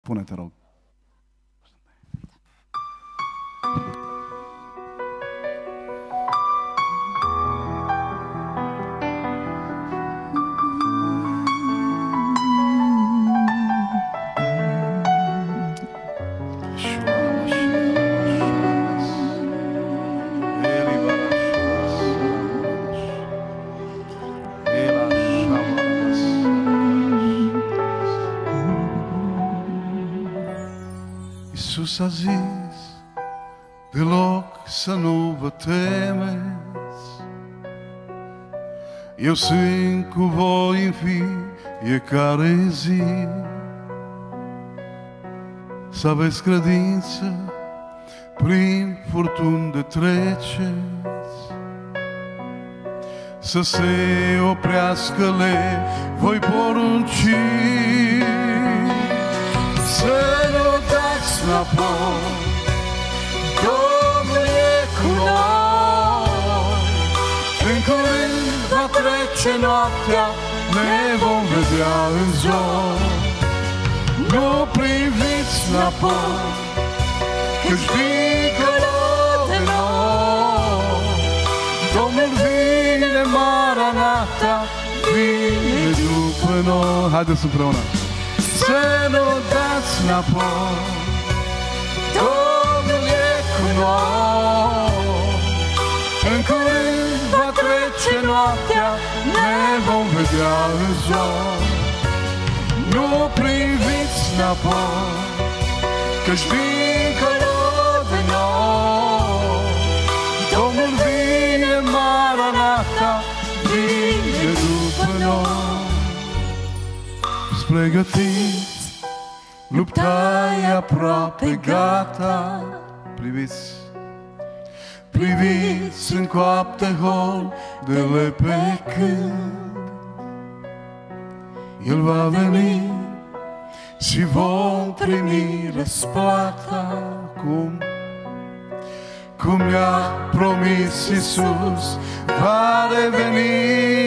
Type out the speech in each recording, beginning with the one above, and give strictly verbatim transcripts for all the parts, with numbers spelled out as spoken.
Spune, te rog. Iisus a zis, deloc să nu vă temeți, eu sunt cu voi în fiecare zi. Să aveți credință prin furtuni de treceți, să se oprească le voi porunci, să nu dați înapoi, Domnul e cu noi. În curând va trece noaptea, ne vom vedea în zori. Nu priviți înapoi, că-și dincolo de noi Domnul vine, Maranata, vine după noi. Haideți împreună! Să nu dați înapoi, Domnul e cu noi. În curând va trece noaptea, ne vom vedea în zori. Nu priviți înapoi, că-și dincolo de noi Domnul vine, Maranata, vine după noi. Pregătiți, lupta e aproape gata. Priviți, priviți în coapte holdele pe câmp. El va veni și vom primi răsplata. Cum? Cum ne-a promis Iisus, va reveni.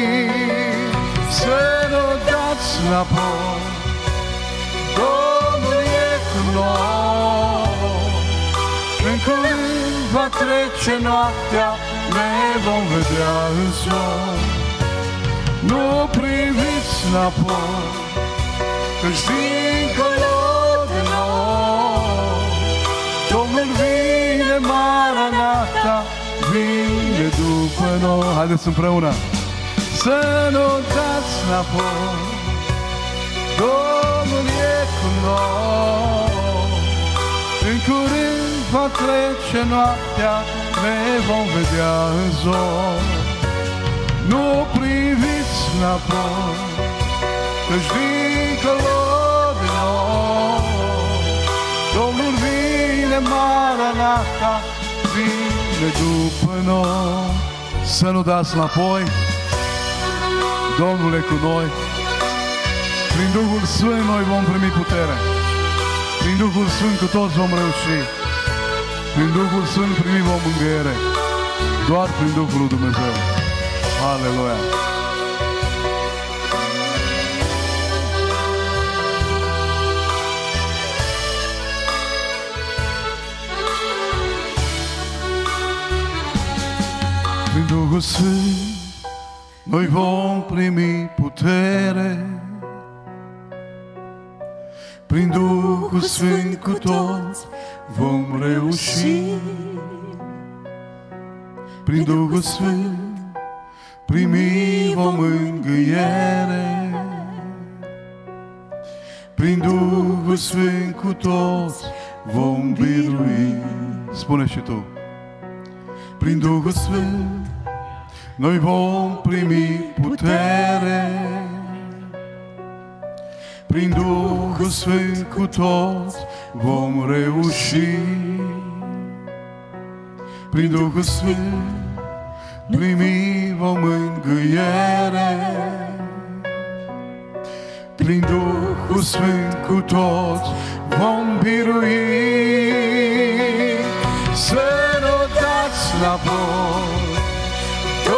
Să nu dați înapoi, Domnul e cu noi. În curând va trece noaptea, ne vom vedea în zori. Nu priviți înapoi, că-și dincolo de noi Domnul vine, Maranata, vine după noi. Haideți împreună! Să nu dați înapoi, Domnul e cu noi. În curând va trece noaptea, ne vom vedea în zori. Nu priviți înapoi, că-și dincolo de noi Domnul vine, Maranata, vine după noi. Să nu dați înapoi, Domnul e cu noi. Prin Duhul Sfânt noi vom primi putere. Prin Duhul Sfânt cu toți vom reuși. Prin Duhul Sfânt primim o mângâiere. Doar prin Duhul lui Dumnezeu. Aleluia! Prin Duhul Sfânt noi vom primi putere. Prin Duhul Sfânt cu toți vom reuși. Prin Duhul Sfânt primi vom mângâiere. Prin Duhul Sfânt cu toți vom birui. Spune și tu. Prin Duhul Sfânt noi vom primi putere. Prin Duhul Sfânt cu toți vom reuși. Prin Duhul Sfânt primi vom mângâiere. Prin Duhul Sfânt cu toți vom birui. Să nu dați înapoi,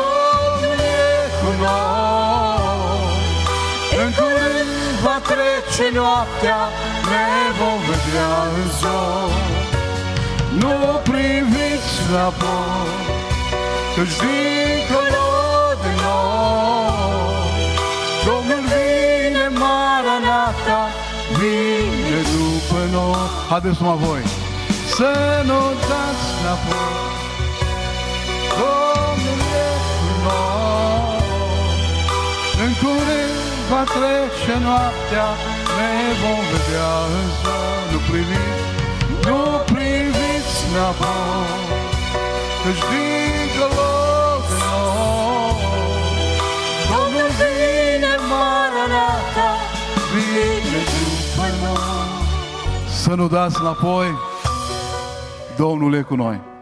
Domnul e cu noi. În curând va trece trece noaptea, ne vom vedea în zor. Nu priviți înapoi, căci dincolo de noi Domnul vine, Maranata, vine după noi. Haideți numai voi să nu dați înapoi, Domnul e cu noi. În curând va trece noaptea, ne vom vedea în zor. Nu priviți, nu priviți înapoi, căci dincolo de noi Domnul vine, Maranata, vine după noi. Să nu dați înapoi, Domnul e cu noi.